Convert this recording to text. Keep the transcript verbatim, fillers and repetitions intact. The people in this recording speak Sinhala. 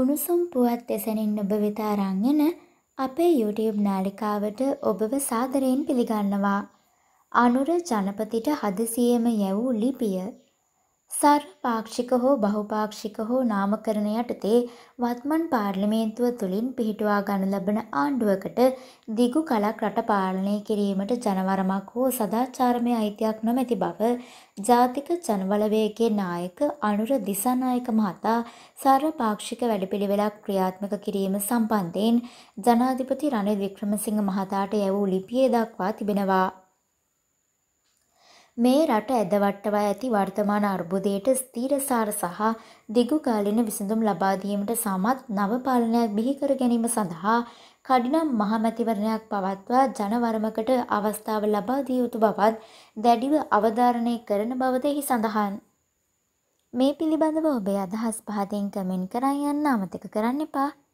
උණුසුම් පුවත් දෙසනින් ඔබ වෙත අරන් එන අපේ YouTube නාලිකාවට ඔබව සාදරයෙන් පිළිගන්නවා. අනුර ජනපතිට හදිසියේම යැවූ ලිපිය. සර්වපාක්ෂික හෝ බහුපාක්ෂික හෝ නාමකරණ යටතේ වත්මන් පාර්ලිමේන්තුව තුළින් පිහිටුවා ගනු ලබන ආණ්ඩුවකට දිගු කලක් රට පාලනය කිරීමට ජනවරමක් හෝ සදාචාරමය අයිතියක් නොමැති බව ජාතික ජනබලවේගයේ නායක අනුර දිසානායක මහතා සර්වපාක්ෂික වැඩපිළිවෙළක් ක්‍රියාත්මක කිරීම සම්බන්ධයෙන් ජනාධිපති රනිල් වික්‍රමසිංහ මහතාට යැවූ ලිපියේ දක්වා තිබෙනවා. මේ රට ඇදවට්ටවා ඇති වර්තමාන අර්බුදයට ස්ථීරසාර සහ දිගුකාලීන විසඳුම් ලබා දීමට සමත් නව පාලනයක් බිහි කර ගැනීම සඳහා කඩිනම් මහමැතිවරණයක් පවත්වා ජනවරමකට අවස්ථාව ලබා දිය යුතු බවත් දැඩිව අවධාරණය කරන බවද එහි සඳහන්. මේ පිළිබඳව ඔබේ අදහස් පහතින් කමෙන්ට් කරන් යන්න අමතක කරන්න එපා.